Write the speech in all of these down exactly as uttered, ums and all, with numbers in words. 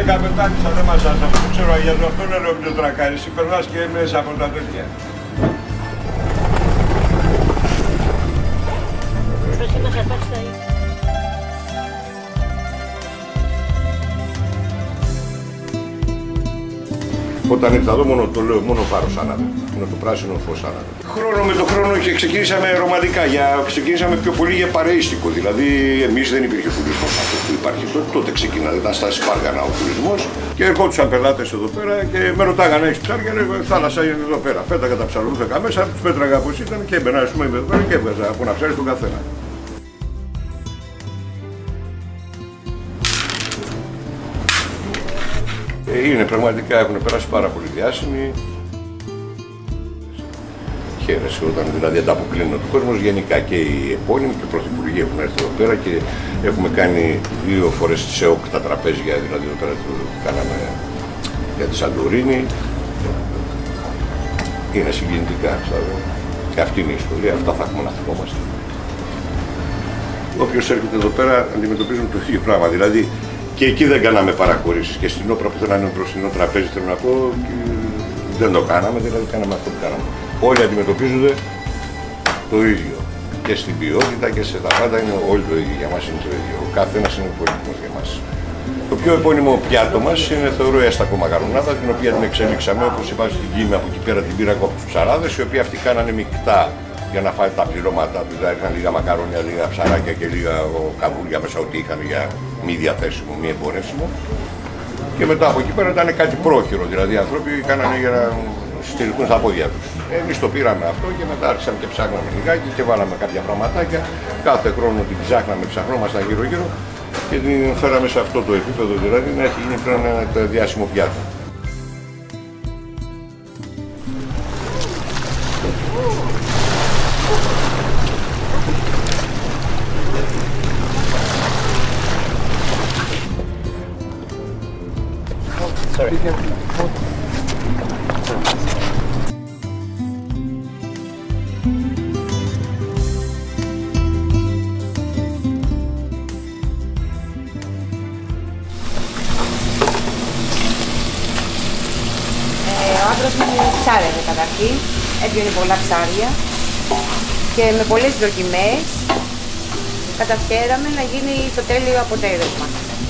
καπετάνισσα, δεν μας άσε, αυτό ξέρω, για το αυτό λέω ποιο τρακάρι, περνάς και μέσα από τα τέτοια. Όταν ήρθα εδώ, μόνο το λέω, μόνο φάρος άναβε. Είναι το πράσινο φως άναβε. Χρόνο με τον χρόνο και ξεκινήσαμε ρομαντικά, για, ξεκινήσαμε πιο πολύ για παρεΐστικο. Δηλαδή, εμείς δεν υπήρχε τουρισμός αυτό που υπάρχει τότε. Τότε ξεκινάει, ήταν στα Σπάργανα ο τουρισμός. Και ερχόντουσαν πελάτες εδώ πέρα και με ρωτάγανε: έχεις ψάρια? Λέω: θάλασσα είναι εδώ πέρα. Πέταγα τα ψαλούθηκα μέσα, τους πέτραγα όπως ήταν και έμπαινα, ας πούμε, εδώ πέρα και έβγαζα από ένα ψάρι στον καθένα. Είναι πραγματικά, έχουν περάσει πάρα πολύ διάσημοι. Χαίρεσαι όταν δηλαδή ανταποκρίνεται ο κόσμος, γενικά και οι επώνυμοι και οι πρωθυπουργοί έχουν έρθει εδώ πέρα και έχουμε κάνει δύο φορές σε ΕΟΚ τα τραπέζια, δηλαδή εδώ πέρα το κάναμε για τη Σαντορίνη. Είναι συγκινητικά, δηλαδή. Και αυτή είναι η ιστορία, αυτά θα έχουμε να θυμόμαστε. Όποιος έρχεται εδώ πέρα αντιμετωπίζουν το ίδιο πράγμα, δηλαδή. Και εκεί δεν κάναμε παραχωρήσεις. Και στην όπρα που θέλανε ένα μπροστινό τραπέζι, θέλω να πω, δεν το κάναμε, δηλαδή κάναμε αυτό που κάναμε. Όλοι αντιμετωπίζονται το ίδιο. Και στην ποιότητα και σε τα πάντα είναι όλοι το ίδιο. Για μας είναι το ίδιο. Ο καθένας είναι πολύτιμος για μας. Το πιο επώνυμο πιάτο μας είναι, θεωρώ, η αστακό μακαρονάδα, την οποία την εξέλιξαμε, όπως είπα, στην Κίμη, από εκεί πέρα την πήρα από τους ψαράδες, οι οποίοι αυτοί κάνανε μεικτά για να φάει τα πληρώματα του. Δηλαδή είχαν λίγα μακαρόνια, λίγα ψαράκια και λίγα καβούρια μέσα, ό,τι είχαν για μη διαθέσιμο, μη εμπορεύσιμο. Και μετά από εκεί πέρα ήταν κάτι πρόχειρο, δηλαδή οι άνθρωποι κάνανε για να στηριχθούν στα πόδια τους. Εμείς το πήραμε αυτό και μετά άρχισαμε και ψάχναμε λιγάκι και βάλαμε κάποια πραγματάκια. Κάθε χρόνο την ψάχναμε, ψαχνόμασταν γύρω-γύρω και την φέραμε σε αυτό το επίπεδο, δηλαδή να έχει γίνει πλέον ένα διάσημο πιάτο. Sorry. Ε, ο άντρας μου ψάρευε καταρχήν, έπιανε πολλά ψάρια και με πολλές δοκιμές καταφέραμε να γίνει το τέλειο αποτέλεσμα.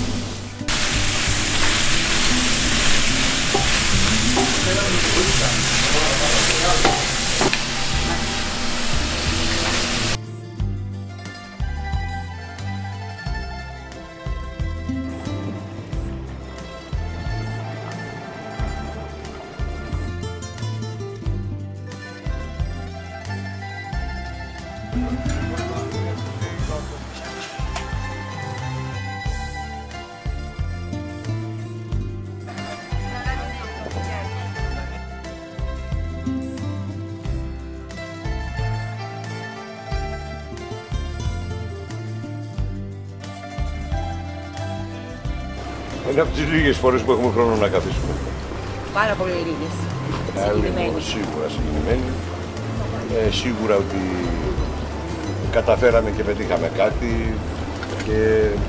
Είναι από τις λίγες φορές που έχουμε χρόνο να καθίσουμε. Πάρα πολύ λίγες. Συγκινημένοι. Σίγουρα συγκινημένοι. Ε, σίγουρα ότι καταφέραμε και πετύχαμε κάτι και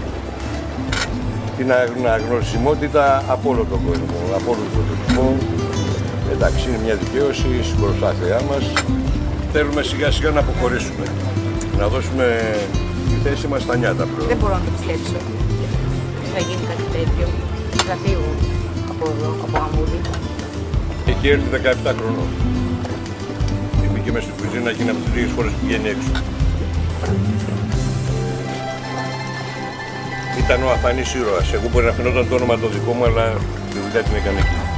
την αναγνωρισιμότητα από όλο τον κόσμο, από όλο τον τουρισμό. Εντάξει, είναι μια δικαίωση στην προσπάθειά μας. Θέλουμε σιγά σιγά να αποχωρήσουμε, να δώσουμε τη θέση μας στα νιάτα πλέον. Δεν μπορώ να το πιστέψω. Θα γίνει κάτι τέτοιο. Θα φύγω από εδώ, από Αμμούδη. Έχει έρθει δεκαεπτά χρονών. Και μπήκε μέσα στην κουζίνα και είναι από τις λίγες φορές που βγαίνει έξω. Ήταν ο αφανής ήρωας. Εγώ μπορεί να φαινόταν το όνομα το δικό μου, αλλά τη δουλειά την έκανε εκεί.